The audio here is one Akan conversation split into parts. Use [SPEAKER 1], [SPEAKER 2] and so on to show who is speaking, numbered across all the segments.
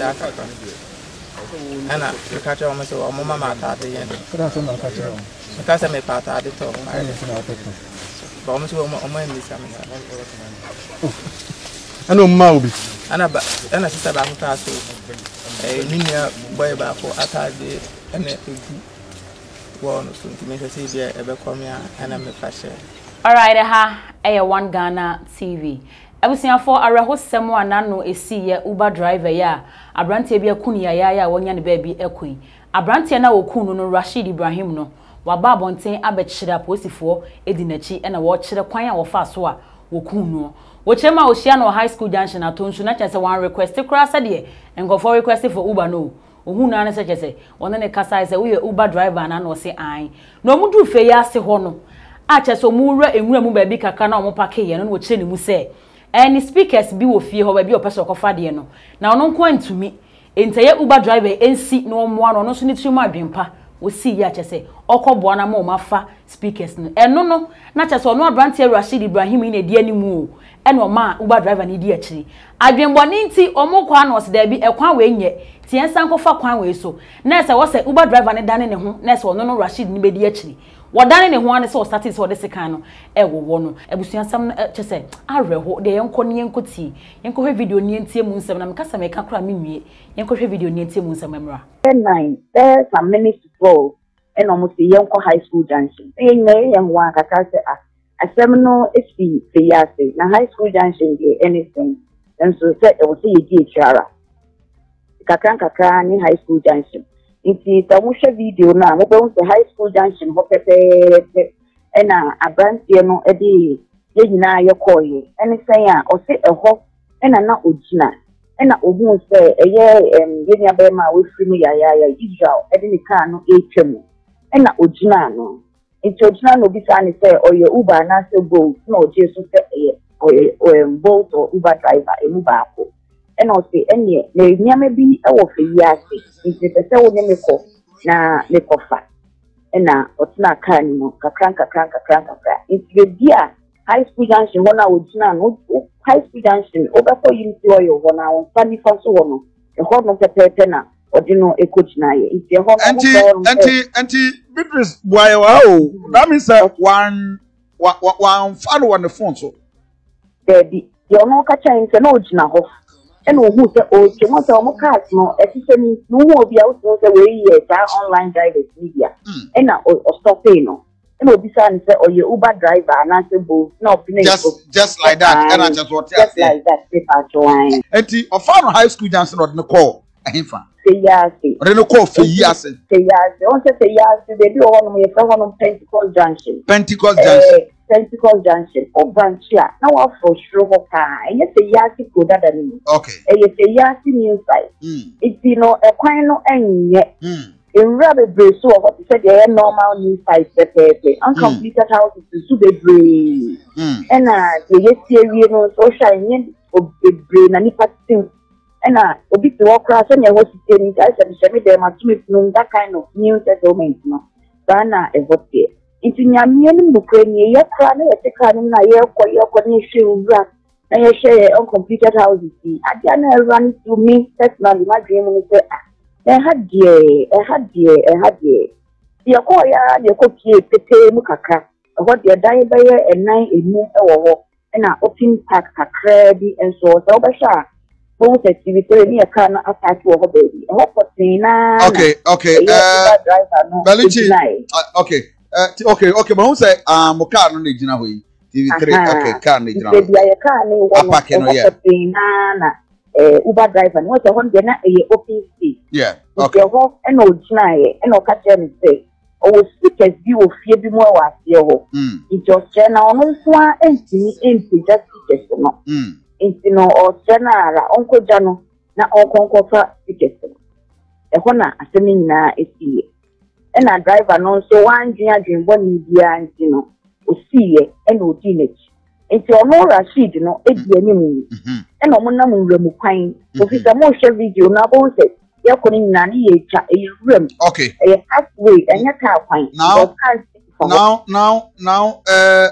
[SPEAKER 1] Ana catch on myself, Mamma, that's not catch on. Because I may part at the top. I didn't know. But almost
[SPEAKER 2] I know Maubi.
[SPEAKER 1] And I said about Tasso. A linear boy back for Atade and one to make a CD ever come here and I'm a fashion.
[SPEAKER 3] All right, one Ghana TV. I was saying for a host someone no a see Uber driver ya. A branty be a kunia ya one yan baby equi. A branty na okuno no Rashid Ibrahim no. Wa babonten abechira posifo edinechi and a watch the kwanya or fast wa okuno. Wochema Oceano High School Junction atonsu na chese one request kura sadie and go for request for Uber no. Ohu na na say one ne kasa say we Uber driver na no say ai. No mudu fe ya se ho no. A chese omura enwura mu ba bi kakra na omo pake ye no wo chire ni mu say. Any speakers bi wo fie ho ba bi opeso kofa de no. Na ono nko antumi. Entaye Uber driver ensi no mo ano no so ni trimu adwempa. We see ya chese okoboa na ma fa speakers no eno no na chese ono abrante Rashid Ibrahim ina di animu eno ma Uber driver ni di akiri adwenboni nti omo kwa na osida bi ekwan we nye ti ensan kofa kwan we so na se wo se Uber driver ne dane ne ho na se ono no Rashid ni be di akiri wodane ne ho ane se o start se o de sekan no ewo no ebusuansam chese areho de yenko ne yenko ti yenko hwe video ni entie mu nsem na mekasa meka kra menwie yenko hwe video ni entie mu nsem amra
[SPEAKER 4] 9 there's some minutes to go and almost a young high school junction young one kaka say a seminal is the yase na high school junction dey anything and so say e will see you chara kaka ni high school junction iti tamusha video na mo be high school junction ho pepe e na abrantie no e dey ye nyina ye koye anything a o say e ho e na ogina na ogun say eye ye nya be ma we free me ya Israel e dey ni car no etwem na ogina no nti ogina no bi sa ni say oye Uber na say go na oje so say oye Bolt or Uber driver e mu ba ko na o say enye na nyame bi e wo fe yase nti say wo nyame ko na me kofa na otina car ni mo kakra nti bi a high school junction ho na ogina no high school junction obefo unity oyo ho na won fani fa so ho no e ho no pepe na odino e coach na ye nti ho no
[SPEAKER 2] anti Beatrice boy wow that means one fan on the phone so
[SPEAKER 4] baby you no ka chan se no ogina ho e no hu se o che mo se o mo cars no e se ni no obi a wo se we ye ta online drivers media e na o stop no no bisa ni say oye Uber driver na say bo na opinion
[SPEAKER 2] just like that and I just what
[SPEAKER 4] just like that paper join
[SPEAKER 2] enti of high school dance not no call ahimfa
[SPEAKER 4] say yase
[SPEAKER 2] or no call for yase
[SPEAKER 4] on say yase they do on me from on Pentecost junction o branch ya na wa for sure ho ka e say yase ko dada ni
[SPEAKER 2] okay
[SPEAKER 4] e say yase new site it no e kwan no enye in rather brave so what you said the normal new size pepe uncompleted houses to be brave and the year no social yin of the brain and if and a bit to walk across and your hosting I said me them at that kind of new settlement no bana e what there it's in your meaning Ukraine ye cry e take na ye ko ni share na ye share uncompleted houses I didn't run to me personally my dream is say head the akoya the copy pete mukaka what the die by a 9 emu ewo and open pack credit and so basha both activity near can attack your baby
[SPEAKER 2] okay okay but who say car no jina hoyi TV3 okay car no jina
[SPEAKER 4] hoyi Uber driver no say hon de na e open space
[SPEAKER 2] yeah okay
[SPEAKER 4] ho e no gina ye e no ka tell me say o speakers bi o fie bi mo wa fie ho it just na on so a enti just speakers no enti no o general onko jano na onko fa speakers e ho na asemi na esie e na driver no so wan dwen boni bia enti no o sie e no di nechi enti ono Rashid no e di animu e no mo na mo wura mu kwan ofisa mo hwe video na bo se ye koni na ni ye cha e wura
[SPEAKER 2] okay
[SPEAKER 4] e halfway enya ka kwan
[SPEAKER 2] now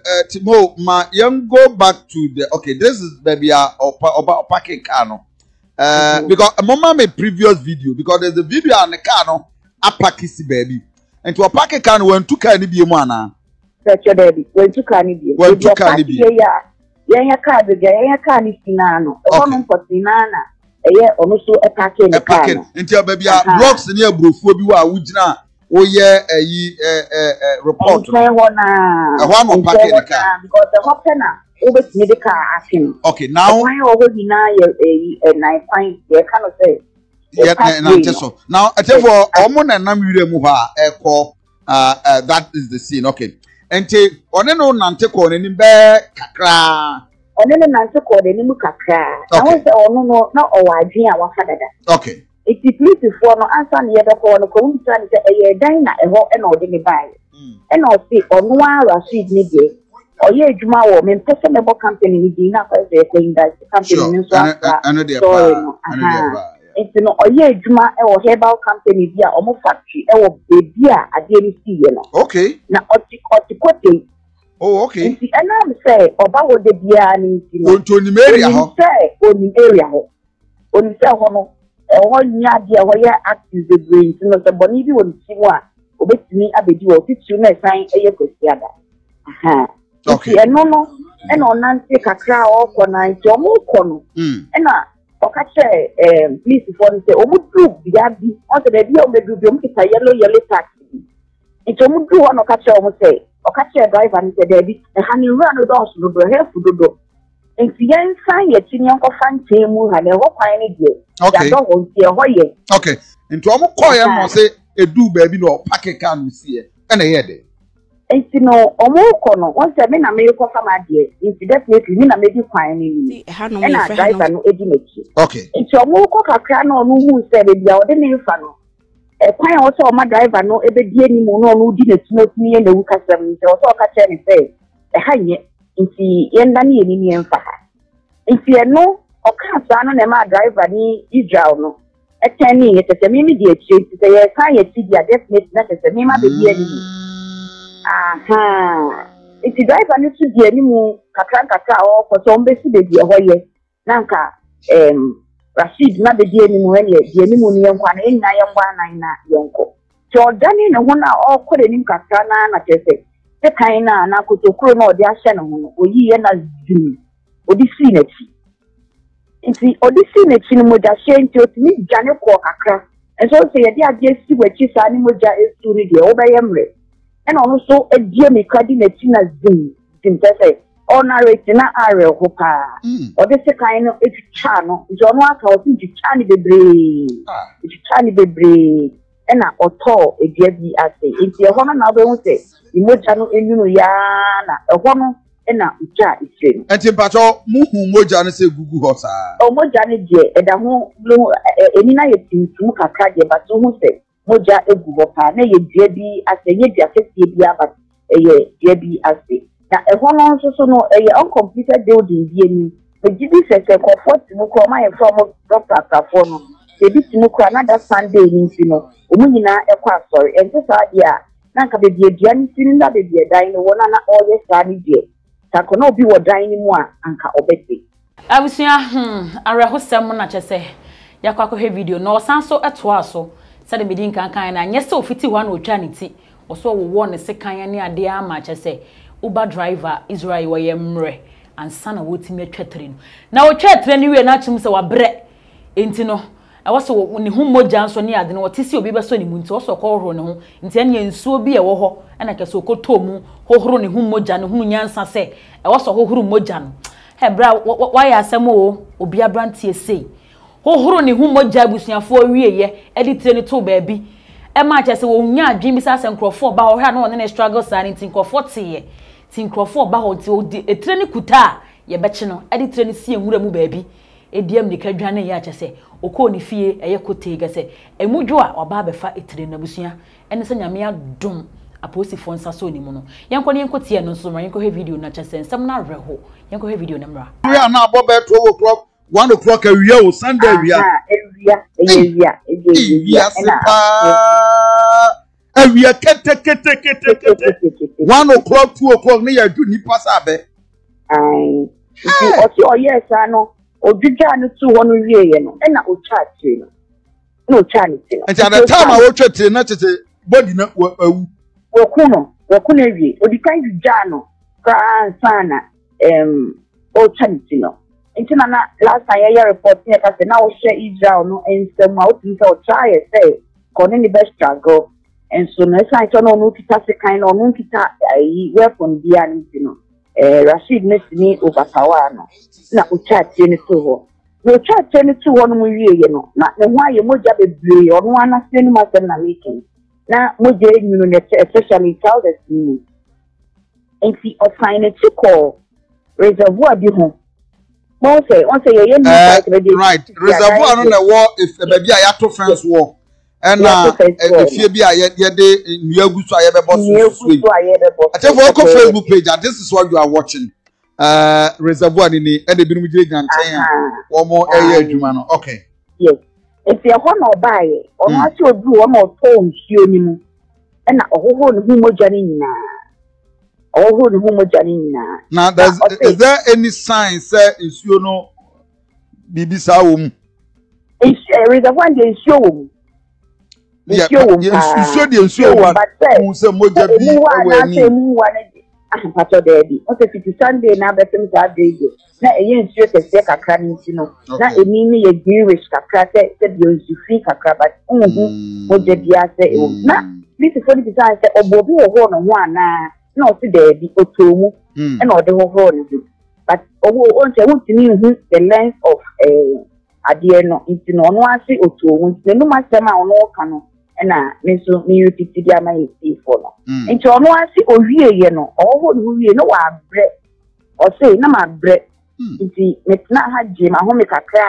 [SPEAKER 2] Timo ma young go back to the okay this is baby oba parking car no Because a moment my previous video, because there's a video on the car no a package baby. And to a packet can when two can be a man.
[SPEAKER 4] That's your baby. When two can be.
[SPEAKER 2] When two can be.
[SPEAKER 4] Yeah, car the guy can is Sinano. One for Sinana. Also a packet.
[SPEAKER 2] A packet. Until baby blocks near Brufobia, which now. Oh yeah, a report. A one packet
[SPEAKER 4] because the hopper over the car asking.
[SPEAKER 2] Okay, now
[SPEAKER 4] why already now I find they cannot say.
[SPEAKER 2] Now, I tell you, Omon and Namure Muha, echo, that is the scene. Okay, and take on an old Nanteko and bear Kakra.
[SPEAKER 4] On an Nanteko, the Nimukakra. I was no, not our idea, what had that.
[SPEAKER 2] Okay.
[SPEAKER 4] It is pleased for no answer near the corner, concern a diner, a hot and ordinary buy. And I'll see on one Rashid Niggy. Or ye Juma woman, personable company with dinner as they think that the company is it's no or ye Juma or herbal company via almost factory or baby at the MC.
[SPEAKER 2] Okay.
[SPEAKER 4] Now, Oticote.
[SPEAKER 2] Oh, okay.
[SPEAKER 4] And I'm say, or about the beer and
[SPEAKER 2] Tony Mary,
[SPEAKER 4] say, on the area. On the one year, where active the brain, so the Bonivi will see one. Obey me, I be you, teach you, sign a year. Okay, and no, and on Nancy Kakra or Kona, Jomo Kono, and please, for the Omudu, the Abby, on the baby of the Dubium, it's a yellow taxi. It's Omudu on a catcher, almost say, or catcher a driver and the baby, a honey run the doors to the hair for the door. And the young sign yet in your fan table and a whole pine again. Okay,
[SPEAKER 2] okay, and to Omo Koya must say a do baby no packet can see it, and a head.
[SPEAKER 4] And you know, Omo once I mean a miracle from my dear, it's definitely mean a maybe fine and I drive and educate.
[SPEAKER 2] Okay.
[SPEAKER 4] It's your moko crano who said it, the name fano. A quite also my driver no ever dear any mono who didn't smoke me and the Wukasam, so also catch any say. A high in the Yendani and Faha. If you know, or can't son on a driver ni Israel. A 10 years at a immediate shape to say a higher city, definitely not as a name of the year. Aha. If you drive a new to the animal, Kakaka or for some basic baby away. Nanka, Rashid, not the dear animal, the animal young one in 919 Yonko. Jordan in a 1 hour or calling him Kakana, not just say. The kind of Nakuto no, the Ashan, or ye and a Zoom. Odisine. Nti odisine chi no moja hye nti otimi dwane ko kakra. Enso se ye dia je si wachi sa ni moja esturi de obeyemre. And also a dear me kadi na chi na zin say honorate na are ho pa. Odise kan no etwa no nti ono aka o ti twa ni bebre. Twa ni bebre. Ena oto e dia bi ase. Nti e hono na obo se moja no enunu ya na e hono ena uja isem
[SPEAKER 2] enti mpacho muhu moja ne se gugu hosa
[SPEAKER 4] o moja ne de eda ho eni na ye tintum kakra de ba so hu se moja egu ho pa na ye dua bi ase ye dua kese bi aba ye dua bi ase na e ho no so no ye uncompleted building bi eni e gidi se comfort mu ko ma ye from doctor afọ no e bi timu ko another Sunday ni no o mu nyina e kwa sorry enti sa dia na nka be bi dua ni tin na be bi dan no wona na all ye sa ni die takono bi wo dan ni mu a anka obete
[SPEAKER 3] abusia arehosem na chese yakwa ko he video no sanso etoa so se de bidin kan na nyese ofiti ho na otwa ne ti oso wo ne sekan ne ade ama chese uber driver Israel wo yemre ansa na wotimi atwatire no na wo twatire ni we na chim se wabre enti no ewoso ne hu moja nso ne ade no wotisi obi beso ne mu nti oso ko horo ne ho nti ene nsuo bi ewo ho ena kese okoto mu hohoro ne hu moja ne hu nyansa se ewoso hohoro moja no hebra why asem o obi abrantie sei hohoro ne hu moja abusuafo wieye editire ne to ba bi e ma kese wo nya adwin bi sa senkrofo ba ho ha no ne struggle sa ne tinkrofo tie tinkrofo ba ho ti etire ne kuta ye beche no editire ne sie nwura mu ba bi ediem ne kadwane ya kese okọ ni fie eye kotega se emudwo a oba befa etire na busua ene se nyame adom aposi fo nsa so ni mu no yenko ne yenko tie no so ma yenko he video na chese nsem na reho yenko he video na mra
[SPEAKER 2] we are now about 12 o'clock 1 o'clock awia o Sunday awia awia kete 1 o'clock 2 o'clock ne ya du ni pasa be
[SPEAKER 4] ai o ti o yes ano Ojuja no 200 ye no na o chat no no chat no
[SPEAKER 2] and at the time I watch it not to body no
[SPEAKER 4] wokuno wie odi kan juja no kra sana o chat no nti na last time I report here ka say na o share Israel no ensem a o tin say o try say kono ni best struggle and so no say no kita se kind no kita weapon bia nti no Rashid Nesini overpower no na o chat ni to ho no chat ni to ho no wie no na ne ho aye moja bebre ono ana se ni masem na making na moja nyunu ne especially thousands ni enti o sign it call reservoir bi ho mo say on say ye ni
[SPEAKER 2] right reservoir no na war if baby ayato fence war and if you be a de nuagu so ayebe boss so I tell you for Facebook page and this is what you are watching reservoir ni e de binu gire gyanten wo mo eye adwuma no okay
[SPEAKER 4] yes if you ho no bae ono ase odu wo mo to nsuo ni mu e na ohoho ne hu moja ni nyina ohoho ne hu moja ni nyina
[SPEAKER 2] now is there any sign say nsuo no bibi sa wo mu
[SPEAKER 4] reservoir de nsuo wo mu
[SPEAKER 2] yeah, ensure one who say moja bi
[SPEAKER 4] pato dedi o se fiti Sunday na betem za dey na eye ensure kese kakra nti no na eni ni ye Jewish kakra se bi onsufi kakra but moja bi ase na this is what it say obobi wo ho no ho ana na o se dedi otomu e na o de ho no but owo on se wuntini hu the length of adie no nti no no ase otomu nti no masema ono ka no na meso me repeat dia my see for no nti ono ase owie ye no owo no wie no wa bre o say na ma bre nti metna ha je ma ho me kakra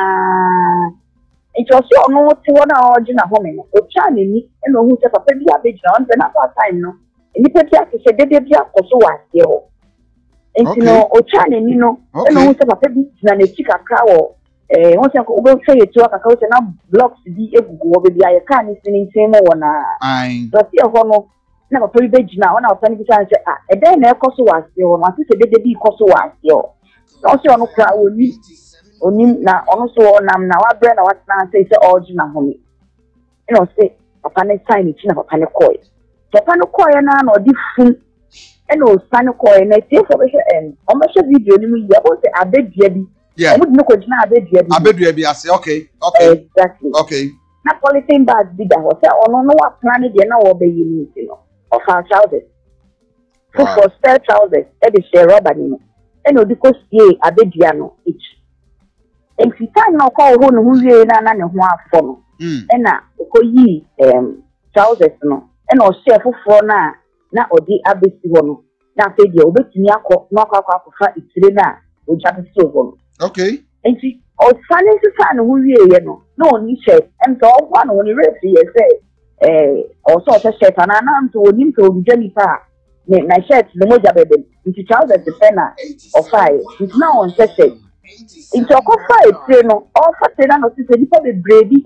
[SPEAKER 4] nti o say ono ti wona oji na ho me no o cha ni na hu se papa bi abegina on na pa time no ni pe ti ake se dede bi akoso wa se ho nti no o cha ni no na hu se papa bi na ne chi kakra wo on se ko obo se yetu aka ka na blocks di egugu obo bia ye ka ni sini nsemo wona so se ho no na papa bi begina ona o tani bi san se e den na ekoso wa se ho ma se dede bi ekoso wa se ho so se ono kra oni na ono so onam na wa bre na wa tana se oji na ho mi no se papa ne sign ni na papa ne koy na odi fun e no sign koy na tie for be o ma she video ni mu ya bo se abedua bi
[SPEAKER 2] yeah
[SPEAKER 4] abedua
[SPEAKER 2] bi ase okay
[SPEAKER 4] exactly
[SPEAKER 2] okay
[SPEAKER 4] na polythene bag bi da ho se ono no wa plan de na wo be yi ni no of our trousers for spare trousers e de share rubber ni no e no di ko sie abedua no each en fitan no ko ho no hu wie na ne ho afọ no e na ko yi trousers no e na o share foforo na odi abesi ho no na fe dia obetumi akọ na akọ fa itire na o jate so ho
[SPEAKER 2] okay
[SPEAKER 4] and see o sane se san hu wie ye no na oni shirt and so one oni race ye say o so ta shirt na nto oni to obi jani pa na shirt no moja bebe nti trousers the penna of five it's now on shirt into ko five say no o fa say na no se di pa be brebi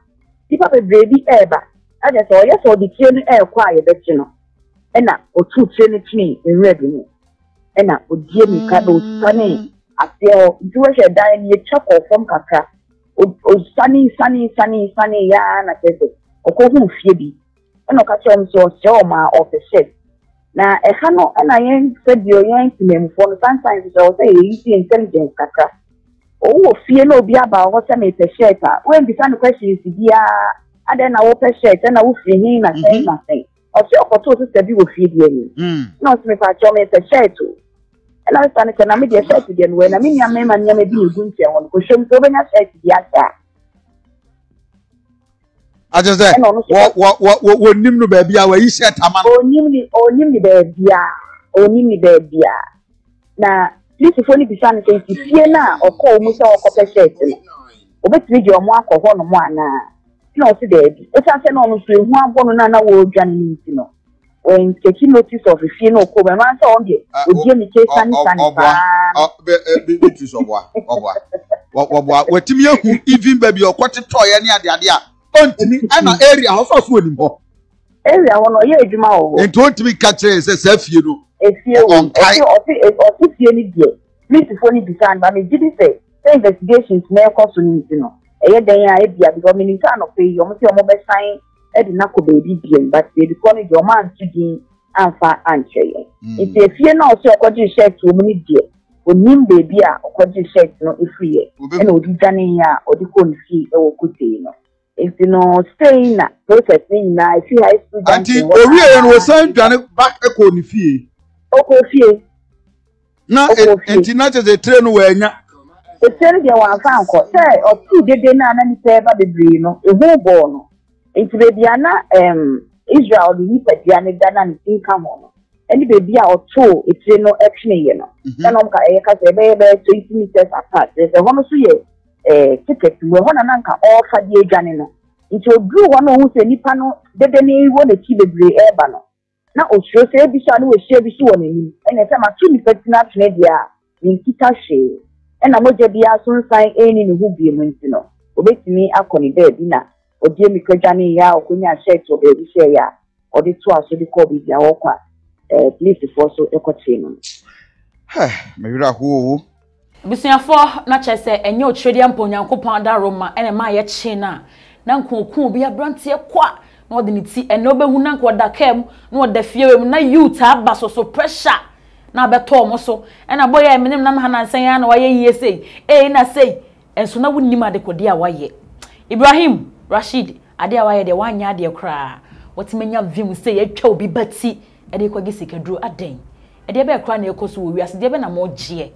[SPEAKER 4] eba ada so yes o di tie no kwa ye be chi no na o tu tie no tini in red no na o die mi ka do sane after you should die in your chapel from Kaka. Sunny ya na tese. Oko hu fie bi. Eno ka che so ma of the ship. Na e ha no na yen said yo yen timem for sometimes so say you intelligence kaka. O fie no obi aba ho se me pe shirt a. When be some questions bia ada na wo pe shirt na wo fie hin na say na say. O se okoto so se bi wo fie bi ani. No se me pa cho me pe shirt o. And I stand na me dey shirt dey no na me nya me ma nya me bi egu ntia won ko hwem so benya shirt dey asa
[SPEAKER 2] I just say what nim no ba bia wa yi shirt ama
[SPEAKER 4] onim ni ba bia na this phone bi san say fie na okọ mu so okọ pe shirt no obetiri je omo akọ no mo ana na o se dey bi o san say no no so ehu abo no na wo dwan ni nti no when taking notice of the fear no come man say on there o die mi ke sani
[SPEAKER 2] beatrice obwa wetimi ehu even baby okwoti toy ani ade a ontimi ana area ho so onim ho
[SPEAKER 4] area ho no ye adwuma ho
[SPEAKER 2] enti ontimi ka kire se sa fie no
[SPEAKER 4] e fie o fie ni die Mr. Phone bi san ba me gidi say investigations na ekọ so ni no eye den ya e bia because me nka no pay yo mo se mo be sign e di na ko baby bien but they because me your man to din anfa anche if e fie na o se okoji shirt o mo ni die onim baby a okoji shirt no e free e na odi dane ya odi ko ni fie e wo kote no if you know stay na processing na if you high school
[SPEAKER 2] anti owie no san dwane back e ko ni fie
[SPEAKER 4] o ko fie
[SPEAKER 2] na enti na je train wo anya
[SPEAKER 4] e train dia wan fa anko say o tu dede na na ni se ba bebre no e hu bo no enti baby ana Israel ni padia ne dana ni tinka mo no eni baby a o tu e train no action ye no na no ka e ka se be 20 meters apart se hono so ye ticket we hona nanka offer die dwane no nti odru wono hu se nipa no dede ni wo na chi bebre eba no na o sure se bi sha no we share bi shi wona ni ene se ma tu ni patina tne dia ni kita she ena moje bia so san eni ni hu bi mu nti no obetimi akoni da bi na odie mi kwadwane ya okonya shirt o be bi share ya odi to aso di ko bi dia wo kwa please for so ekoche no
[SPEAKER 2] me wira ho
[SPEAKER 3] Busuafo na chese enye otredi amponyankopon da Roma ene ma ye chi na nkoku bi abrantie kwa na ode ni ti ene obehu na nko da kam na ode fie mu na youth aba so pressure na beto mo so ena boy ya menim na hanansan ya na waye yie sei na sei enso na wunnim ade kodi a waye Ibrahim Rashid ade a waye de wanya ade kra wotimenya vim sei atwa obi bati ade kwagi sikadru aden ade be kra na ekoso wo wiase de be na mo gye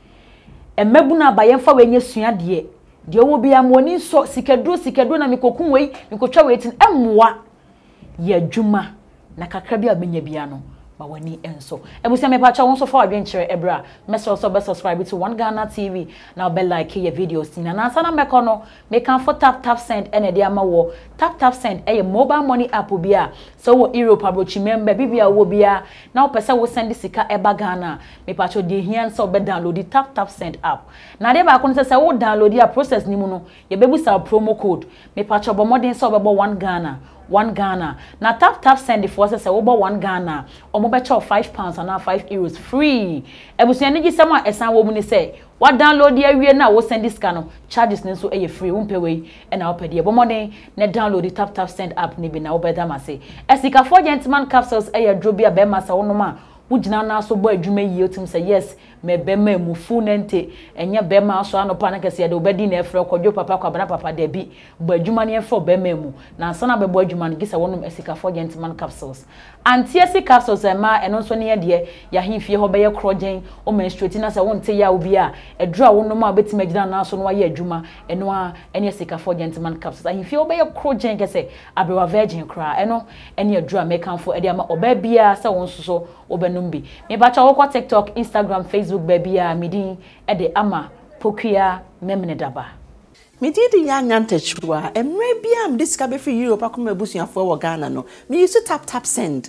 [SPEAKER 3] emebuna abayemfa wenye sua de owo bia mo ni so sikadru na mikokun wei mikotwa wetin emwa ye adwuma na kakra bia benya bia no ma wani enso ebusia me pa cha won so for adwenkyere ebra message also be subscribe to One Ghana TV now be like your videos na na sana me kono me kan for tap send ene de ama wo tap send e mobile money app bia so wo Europe abrochi member bibia wo bia na opese wo send sika eba Ghana me pa cho de hian so be download the tap send app na de ba ko se wo download ya process ni mu no ye bebu sa promo code me pa cho bo modern so be bo One Ghana. Now tap send the forces over 1 Ghana. Or mobile £5 and now €5 free. Ebusi energy someone esan wo mu ni say. What download the area now? What send this scan? Charges nenso e free. Won't way and I'll pay the money. Ne download the tap send app ni be na obeda ma say. Esika 4 gentleman capsules e drobia be ma sa wonoma. Wujina na so boy adwuma yi otim say yes me bema mu fu nante enye bema so anopa na kese de obedi na efre kwadwo papa kwabana papa de bi bo adwuma ne efre bema mu na ansa na bebo adwuma no gisa wonum esika for gentleman capsules antiesi capsules ma eno so ne de ya himfie ho be ye krogen o menstruate na se wonte ya obi a edru a wonum a betima gina na so no wa ye adwuma eno a ene esika for gentleman capsules ahimfie ho be ye krogen kese abewa virgin kra eno ene edru a mekanfo ede ama oba bia se won so obenumbi me ba cha wo TikTok, Instagram, Facebook baby a midi ede ama pokua memne daba
[SPEAKER 5] me didi ya nyantachwa emre bia am disika be free Europe akoma abusuafo wo Ghana no me use tap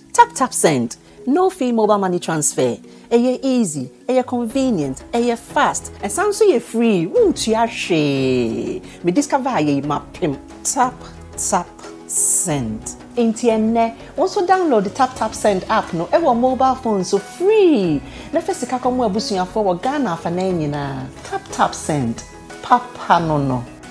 [SPEAKER 5] send no fee mobile money transfer eye easy eye convenient eye fast and sound so ye free wontua hwe me discover ye mapim tap send Intienne also download the tap send app no ewo mobile phone so free na fesika komo abusuafo wo Ghana fa na nyina tap send papa no